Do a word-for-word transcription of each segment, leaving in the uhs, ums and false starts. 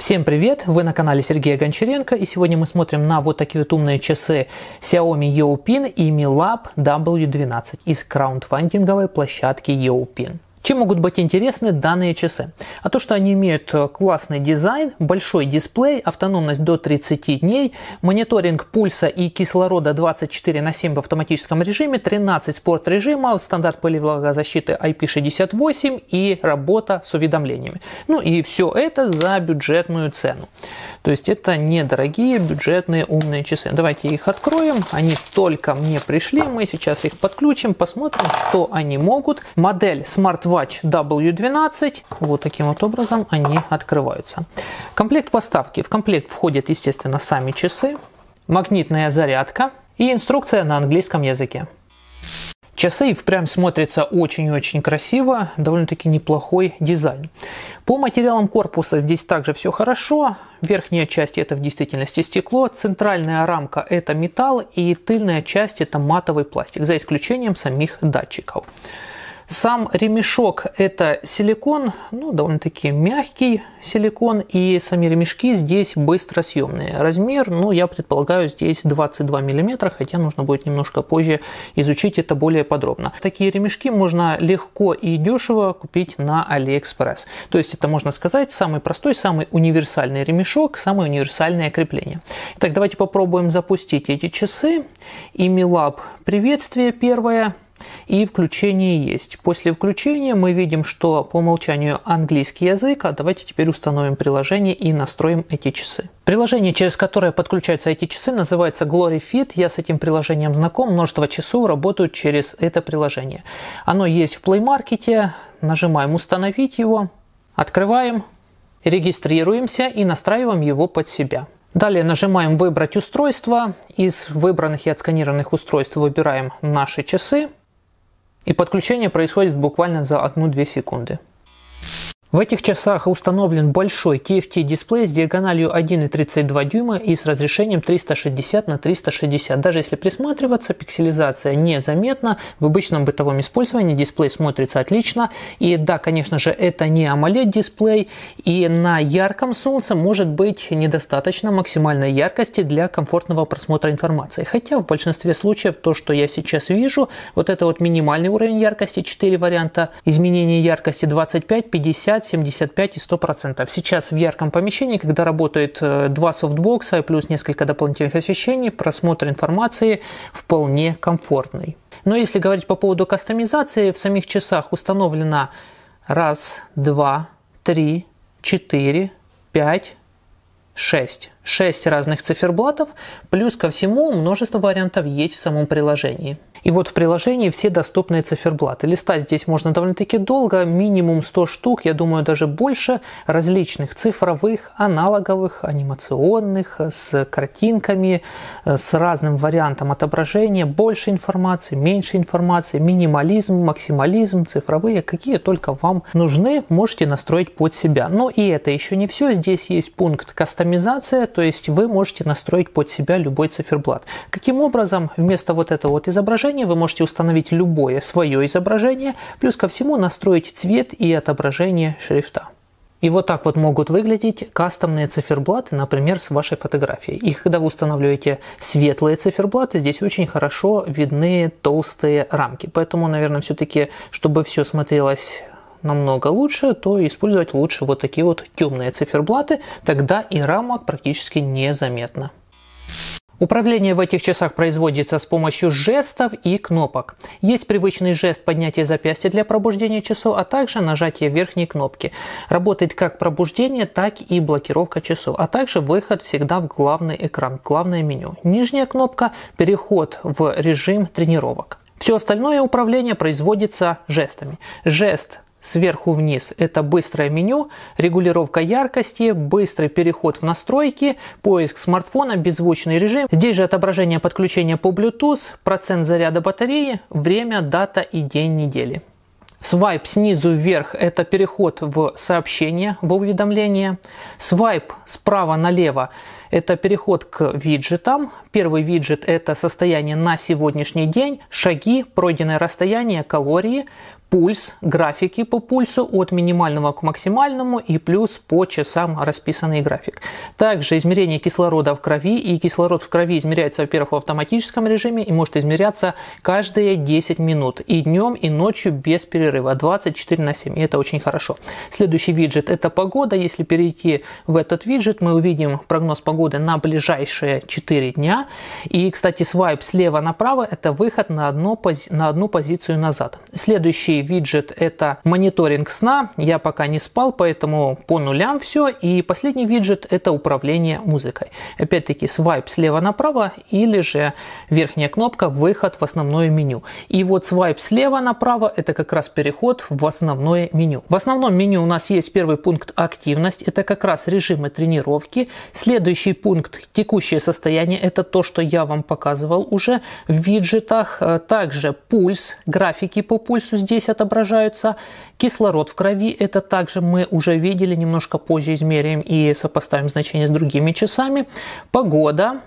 Всем привет! Вы на канале Сергея Гончаренко, и сегодня мы смотрим на вот такие вот умные часы Xiaomi Youpin и Mi Lab дабл ю двенадцать из краундфандинговой площадки Youpin. Чем могут быть интересны данные часы? А то, что они имеют классный дизайн, большой дисплей, автономность до тридцати дней, мониторинг пульса и кислорода двадцать четыре на семь в автоматическом режиме, тринадцать спорт режимов, стандарт пылевлагозащиты ай пи шестьдесят восемь и работа с уведомлениями. Ну и все это за бюджетную цену. То есть это недорогие бюджетные умные часы. Давайте их откроем. Они только мне пришли. Мы сейчас их подключим, посмотрим, что они могут. Модель SmartWatch дабл ю двенадцать. Вот таким вот образом они открываются. Комплект поставки. В комплект входят, естественно, сами часы, магнитная зарядка и инструкция на английском языке. Часы впрямь смотрятся очень-очень красиво, довольно-таки неплохой дизайн. По материалам корпуса здесь также все хорошо. Верхняя часть это в действительности стекло, центральная рамка это металл и тыльная часть это матовый пластик, за исключением самих датчиков. Сам ремешок это силикон, ну, довольно-таки мягкий силикон, и сами ремешки здесь быстросъемные. Размер, ну, я предполагаю, здесь двадцать два миллиметра, хотя нужно будет немножко позже изучить это более подробно. Такие ремешки можно легко и дешево купить на AliExpress. То есть это, можно сказать, самый простой, самый универсальный ремешок, самое универсальное крепление. Итак, давайте попробуем запустить эти часы. И Mi Lab приветствие первое. И включение есть. После включения мы видим, что по умолчанию английский язык. А давайте теперь установим приложение и настроим эти часы. Приложение, через которое подключаются эти часы, называется GloryFit. Я с этим приложением знаком. Множество часов работают через это приложение. Оно есть в Play Market. Нажимаем «Установить его». Открываем. Регистрируемся и настраиваем его под себя. Далее нажимаем «Выбрать устройство». Из выбранных и отсканированных устройств выбираем наши часы. И подключение происходит буквально за одну-две секунды. В этих часах установлен большой ти эф ти-дисплей с диагональю один и тридцать два дюйма и с разрешением триста шестьдесят на триста шестьдесят. Даже если присматриваться, пикселизация незаметна. В обычном бытовом использовании дисплей смотрится отлично. И да, конечно же, это не AMOLED-дисплей. И на ярком солнце может быть недостаточно максимальной яркости для комфортного просмотра информации. Хотя в большинстве случаев то, что я сейчас вижу, вот это вот минимальный уровень яркости, четыре варианта изменения яркости двадцать пять, пятьдесят, семьдесят пять и сто процентов. Сейчас в ярком помещении, когда работает два софтбокса плюс несколько дополнительных освещений, просмотр информации вполне комфортный. Но если говорить по поводу кастомизации, в самих часах установлено раз, два, три, четыре, пять, шесть. шесть разных циферблатов, плюс ко всему множество вариантов есть в самом приложении. И вот в приложении все доступные циферблаты. Листать здесь можно довольно-таки долго, минимум сто штук, я думаю даже больше, различных цифровых, аналоговых, анимационных, с картинками, с разным вариантом отображения, больше информации, меньше информации, минимализм, максимализм, цифровые, какие только вам нужны, можете настроить под себя. Но и это еще не все, здесь есть пункт кастомизация, то есть вы можете настроить под себя любой циферблат. Каким образом? Вместо вот этого вот изображения вы можете установить любое свое изображение, плюс ко всему настроить цвет и отображение шрифта. И вот так вот могут выглядеть кастомные циферблаты, например, с вашей фотографией. И когда вы устанавливаете светлые циферблаты, здесь очень хорошо видны толстые рамки. Поэтому, наверное, все-таки, чтобы все смотрелось намного лучше, то использовать лучше вот такие вот темные циферблаты, тогда и рамок практически незаметно. Управление в этих часах производится с помощью жестов и кнопок. Есть привычный жест поднятия запястья для пробуждения часов, а также нажатие верхней кнопки. Работает как пробуждение, так и блокировка часов, а также выход всегда в главный экран, главное меню. Нижняя кнопка – переход в режим тренировок. Все остальное управление производится жестами. Жест сверху вниз – это быстрое меню, регулировка яркости, быстрый переход в настройки, поиск смартфона, беззвучный режим. Здесь же отображение подключения по Bluetooth, процент заряда батареи, время, дата и день недели. Свайп снизу вверх – это переход в сообщение, в уведомление. Свайп справа налево – это переход к виджетам. Первый виджет – это состояние на сегодняшний день, шаги, пройденное расстояние, калории. пульс, графики по пульсу от минимального к максимальному и плюс по часам расписанный график. Также измерение кислорода в крови, и кислород в крови измеряется, во-первых, в автоматическом режиме и может измеряться каждые десять минут и днем, и ночью без перерыва, двадцать четыре на семь, и это очень хорошо. Следующий виджет – это погода. Если перейти в этот виджет, мы увидим прогноз погоды на ближайшие четыре дня. И, кстати, свайп слева направо – это выход на, одно, на одну позицию назад. Следующий виджет – это мониторинг сна. Я пока не спал, поэтому по нулям все. И последний виджет – это управление музыкой. Опять-таки свайп слева направо или же верхняя кнопка «Выход в основное меню». И вот свайп слева направо – это как раз переход в основное меню. В основном меню у нас есть первый пункт «Активность». Это как раз режимы тренировки. Следующий пункт «Текущее состояние». Это то, что я вам показывал уже в виджетах. Также пульс, графики по пульсу здесь отображаются. Кислород в крови, это также мы уже видели, немножко позже измеряем и сопоставим значение с другими часами. Погода,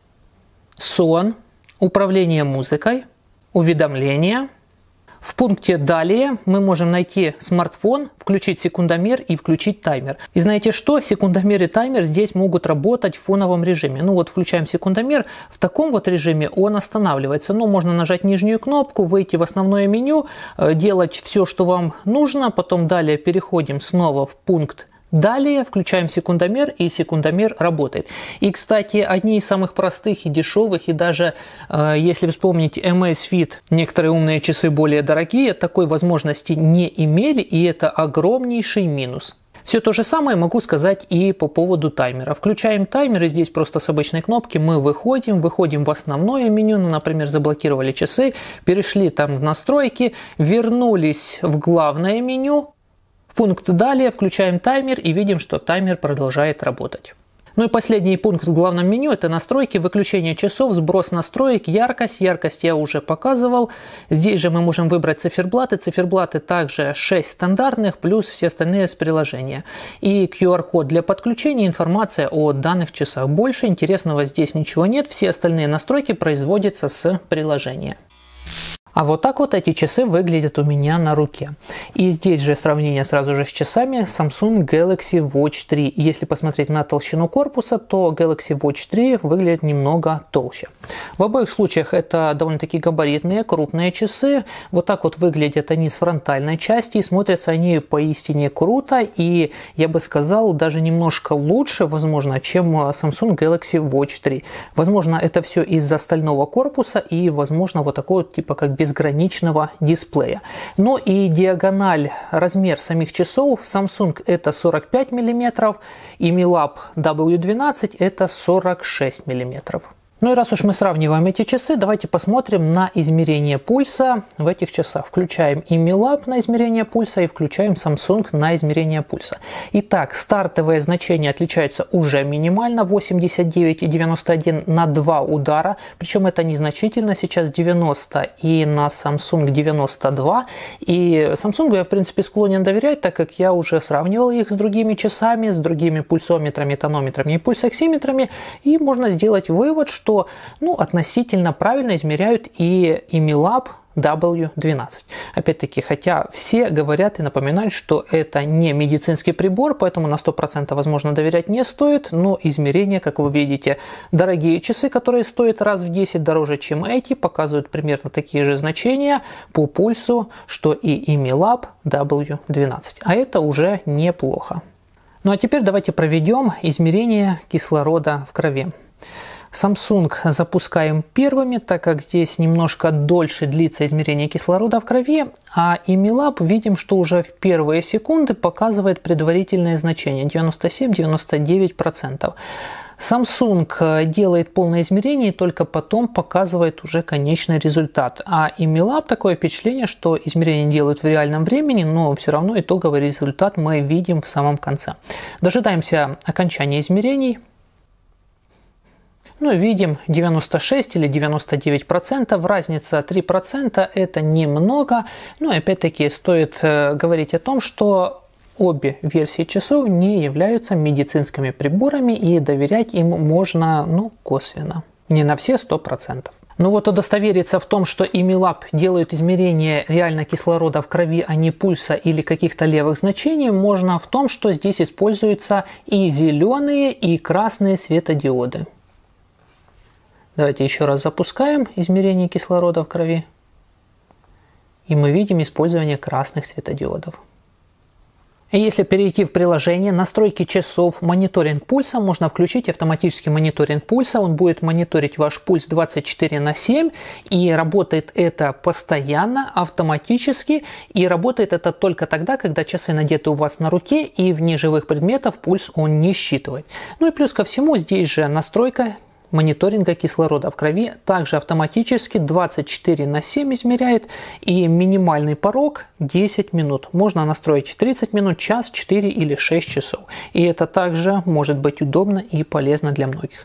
сон, управление музыкой, уведомления. В пункте «Далее» мы можем найти смартфон, включить секундомер и включить таймер. И знаете что? Секундомер и таймер здесь могут работать в фоновом режиме. Ну вот включаем секундомер, в таком вот режиме он останавливается. Ну, можно нажать нижнюю кнопку, выйти в основное меню, делать все, что вам нужно. Потом далее переходим снова в пункт «Далее», включаем секундомер, и секундомер работает. И, кстати, одни из самых простых и дешевых, и даже, э, если вспомнить Amazfit, некоторые умные часы более дорогие, такой возможности не имели, и это огромнейший минус. Все то же самое могу сказать и по поводу таймера. Включаем таймер, и здесь просто с обычной кнопки мы выходим, выходим в основное меню, ну, например, заблокировали часы, перешли там в настройки, вернулись в главное меню, в пункт «Далее», включаем таймер и видим, что таймер продолжает работать. Ну и последний пункт в главном меню – это настройки, выключение часов, сброс настроек, яркость. Яркость я уже показывал. Здесь же мы можем выбрать циферблаты. Циферблаты также шесть стандартных, плюс все остальные с приложения. И ку ар код для подключения, информация о данных часах. Больше интересного здесь ничего нет. Все остальные настройки производятся с приложения. А вот так вот эти часы выглядят у меня на руке. И здесь же сравнение сразу же с часами Samsung Galaxy Watch три. Если посмотреть на толщину корпуса, то Galaxy Watch три выглядит немного толще. В обоих случаях это довольно-таки габаритные, крупные часы. Вот так вот выглядят они с фронтальной части. И смотрятся они поистине круто. И я бы сказал, даже немножко лучше, возможно, чем Samsung Galaxy Watch три. Возможно, это все из-за стального корпуса и, возможно, вот такой вот типа как безграничного дисплея. Но и диагональ, размер самих часов Samsung это сорок пять миллиметров, и Milab дабл ю двенадцать это сорок шесть миллиметров. Ну и раз уж мы сравниваем эти часы, давайте посмотрим на измерение пульса в этих часах. Включаем и Milab на измерение пульса, и включаем Samsung на измерение пульса. Итак, стартовые значения отличаются уже минимально, восемьдесят девять и девяносто один на два удара, причем это незначительно, сейчас девяносто и на Samsung девяносто два. И Samsung я в принципе склонен доверять, так как я уже сравнивал их с другими часами, с другими пульсометрами, тонометрами и пульсоксиметрами, и можно сделать вывод, что ну, относительно правильно измеряют и, и Milab дабл ю двенадцать. Опять-таки, хотя все говорят и напоминают, что это не медицинский прибор, поэтому на сто процентов возможно доверять не стоит, но измерения, как вы видите, дорогие часы, которые стоят раз в десять дороже, чем эти, показывают примерно такие же значения по пульсу, что и, и Milab дабл ю двенадцать. А это уже неплохо. Ну а теперь давайте проведем измерение кислорода в крови. Samsung запускаем первыми, так как здесь немножко дольше длится измерение кислорода в крови, а и Milab видим, что уже в первые секунды показывает предварительное значение девяносто семь — девяносто девять процентов. Samsung делает полное измерение и только потом показывает уже конечный результат. А и Milab такое впечатление, что измерения делают в реальном времени, но все равно итоговый результат мы видим в самом конце. Дожидаемся окончания измерений. Ну, видим девяносто шесть или девяносто девять процентов, разница три процента, это немного. Ну, и опять-таки стоит э, говорить о том, что обе версии часов не являются медицинскими приборами, и доверять им можно, ну, косвенно, не на все сто процентов. Ну вот удостовериться в том, что Имилаб делают измерения реально кислорода в крови, а не пульса или каких-то левых значений, можно в том, что здесь используются и зеленые, и красные светодиоды. Давайте еще раз запускаем измерение кислорода в крови. И мы видим использование красных светодиодов. И если перейти в приложение «Настройки часов. Мониторинг пульса», можно включить автоматический мониторинг пульса. Он будет мониторить ваш пульс двадцать четыре на семь. И работает это постоянно, автоматически. И работает это только тогда, когда часы надеты у вас на руке. И вне живых предметов пульс он не считывает. Ну и плюс ко всему здесь же настройка мониторинга кислорода в крови также автоматически двадцать четыре на семь измеряет, и минимальный порог десять минут. Можно настроить тридцать минут, час, четыре или шесть часов. И это также может быть удобно и полезно для многих.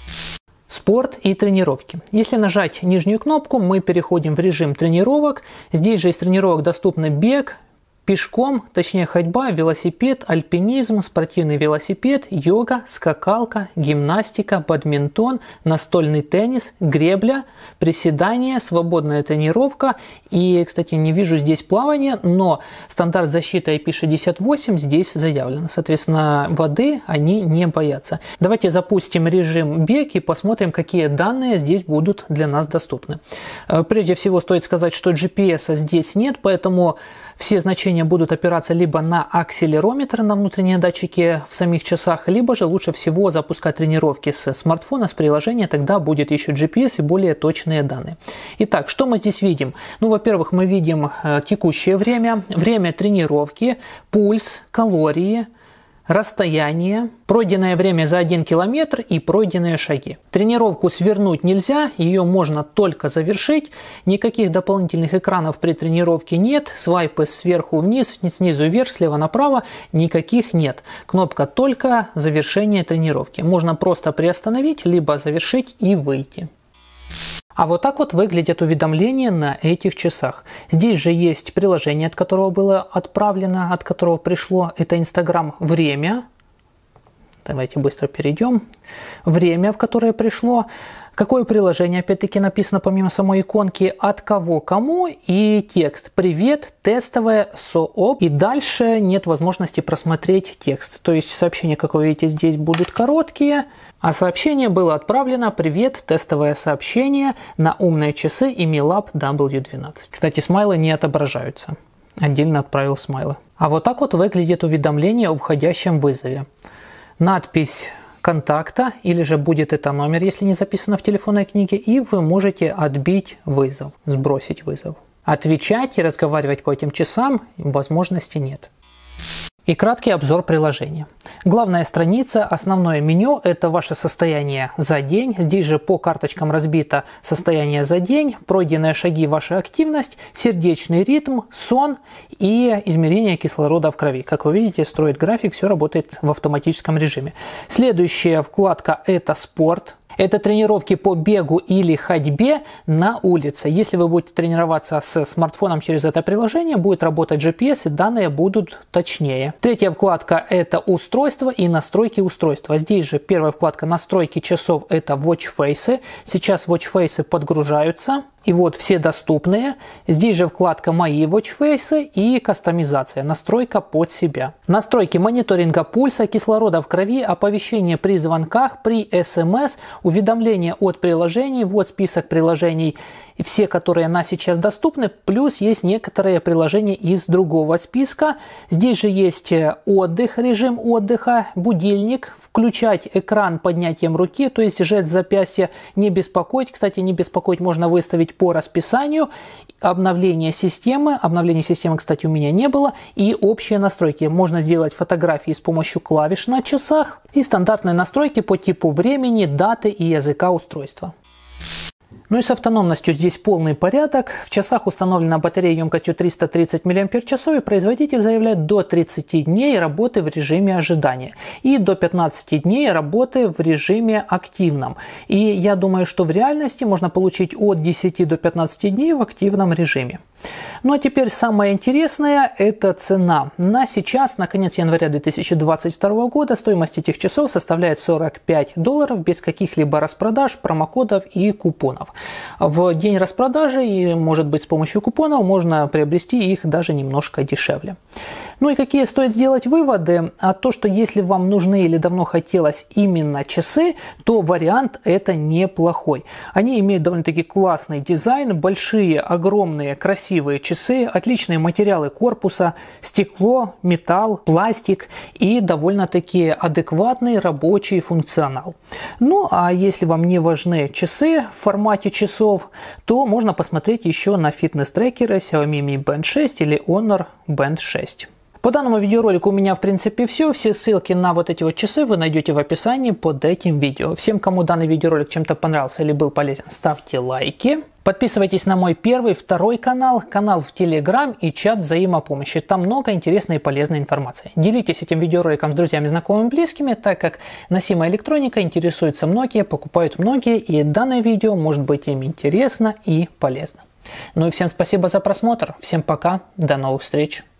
Спорт и тренировки. Если нажать нижнюю кнопку, мы переходим в режим тренировок. Здесь же из тренировок доступны бег, пешком, точнее ходьба, велосипед, альпинизм, спортивный велосипед, йога, скакалка, гимнастика, бадминтон, настольный теннис, гребля, приседания, свободная тренировка. И, кстати, не вижу здесь плавания, но стандарт защиты ай пи шестьдесят восемь здесь заявлен. Соответственно, воды они не боятся. Давайте запустим режим бег и посмотрим, какие данные здесь будут для нас доступны. Прежде всего стоит сказать, что джи пи эс здесь нет, поэтому все значения будут опираться либо на акселерометр, на внутренние датчики в самих часах, либо же лучше всего запускать тренировки с смартфона, с приложения, тогда будет еще джи пи эс и более точные данные. Итак, что мы здесь видим? Ну, во-первых, мы видим э, текущее время, время тренировки, пульс, калории, расстояние, пройденное время за один километр и пройденные шаги. Тренировку свернуть нельзя, ее можно только завершить. Никаких дополнительных экранов при тренировке нет. Свайпы сверху вниз, снизу вверх, слева направо никаких нет. Кнопка только завершение тренировки. Можно просто приостановить, либо завершить и выйти. А вот так вот выглядят уведомления на этих часах. Здесь же есть приложение, от которого было отправлено, от которого пришло. Это Instagram «Время». Давайте быстро перейдем. Время, в которое пришло. Какое приложение, опять-таки, написано помимо самой иконки, от кого кому, и текст «Привет, тестовое СООП». И дальше нет возможности просмотреть текст. То есть сообщения, как вы видите, здесь будут короткие. А сообщение было отправлено «Привет, тестовое сообщение на умные часы Imilab дабл ю двенадцать». Кстати, смайлы не отображаются. Отдельно отправил смайлы. А вот так вот выглядит уведомление о входящем вызове. Надпись контакта, или же будет это номер, если не записано в телефонной книге, и вы можете отбить вызов, сбросить вызов. Отвечать и разговаривать по этим часам возможности нет. И краткий обзор приложения. Главная страница, основное меню – это ваше состояние за день. Здесь же по карточкам разбито состояние за день, пройденные шаги, ваша активность, сердечный ритм, сон и измерение кислорода в крови. Как вы видите, строит график, все работает в автоматическом режиме. Следующая вкладка – это спорт. Это тренировки по бегу или ходьбе на улице. Если вы будете тренироваться с смартфоном через это приложение, будет работать джи пи эс и данные будут точнее. Третья вкладка – это устройство и настройки устройства. Здесь же первая вкладка настройки часов – это watch face. Сейчас watch face подгружаются. И вот все доступные. Здесь же вкладка «Мои watchface» и кастомизация, настройка под себя. Настройки мониторинга пульса, кислорода в крови, оповещение при звонках, при эс эм эс, уведомления от приложений. Вот список приложений, все, которые на сейчас доступны. Плюс есть некоторые приложения из другого списка. Здесь же есть отдых, режим отдыха, будильник, включать экран поднятием руки, то есть жать запястья, не беспокоить. Кстати, не беспокоить можно выставить по расписанию. Обновление системы. Обновление системы, кстати, у меня не было. И общие настройки. Можно сделать фотографии с помощью клавиш на часах. И стандартные настройки по типу времени, даты и языка устройства. Ну и с автономностью здесь полный порядок. В часах установлена батарея емкостью триста тридцать миллиампер-часов, и производитель заявляет до тридцати дней работы в режиме ожидания и до пятнадцати дней работы в режиме активном. И я думаю, что в реальности можно получить от десяти до пятнадцати дней в активном режиме. Ну а теперь самое интересное – это цена. На сейчас, на конец января две тысячи двадцать второго года, стоимость этих часов составляет сорок пять долларов без каких-либо распродаж, промокодов и купонов. В день распродажи и, может быть, с помощью купонов можно приобрести их даже немножко дешевле. Ну и какие стоит сделать выводы? А то, что если вам нужны или давно хотелось именно часы, то вариант это неплохой. Они имеют довольно-таки классный дизайн, большие, огромные, красивые часы, отличные материалы корпуса, стекло, металл, пластик и довольно-таки адекватный рабочий функционал. Ну а если вам не важны часы в формате часов, то можно посмотреть еще на фитнес-трекеры Xiaomi Mi Band шесть или Honor Band шесть. По данному видеоролику у меня в принципе все. Все ссылки на вот эти вот часы вы найдете в описании под этим видео. Всем, кому данный видеоролик чем-то понравился или был полезен, ставьте лайки. Подписывайтесь на мой первый, второй канал, канал в Telegram и чат взаимопомощи. Там много интересной и полезной информации. Делитесь этим видеороликом с друзьями, знакомыми, близкими, так как носимая электроника интересуется многие, покупают многие, и данное видео может быть им интересно и полезно. Ну и всем спасибо за просмотр. Всем пока, до новых встреч.